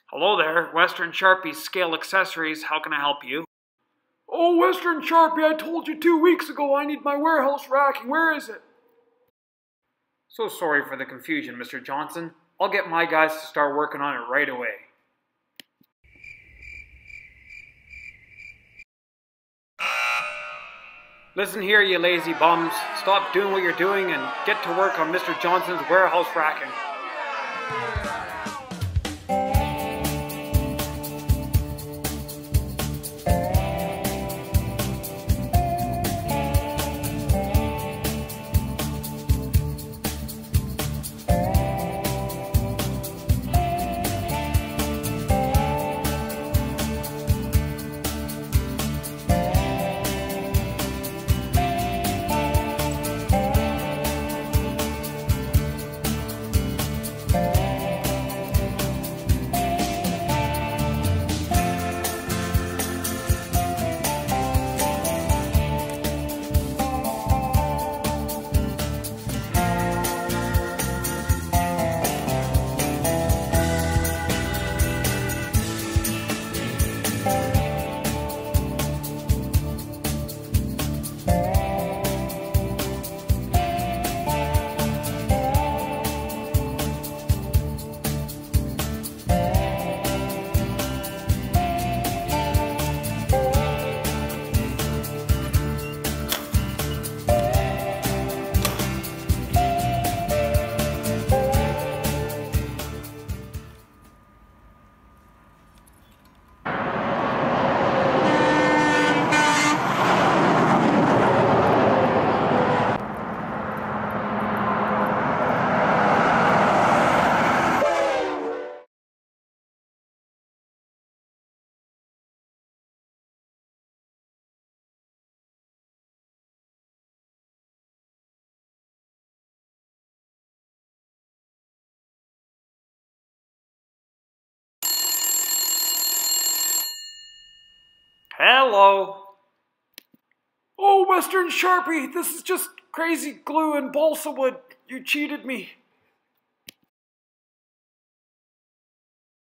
Hello there, Western Sharpie Scale Accessories. How can I help you? Oh, Western Sharpie, I told you 2 weeks ago I need my warehouse racking. Where is it? So sorry for the confusion, Mr. Johnson. I'll get my guys to start working on it right away. Listen here, you lazy bums. Stop doing what you're doing and get to work on Mr. Johnson's warehouse racking. Hello. Oh, Western Sharpie, this is just crazy glue and balsa wood. You cheated me.